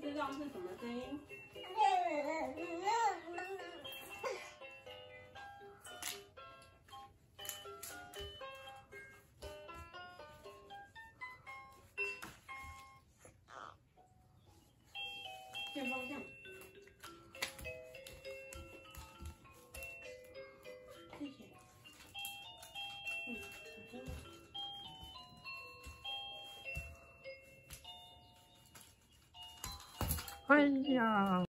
知道是什么声音？变方向。谢谢。好声。哎呀！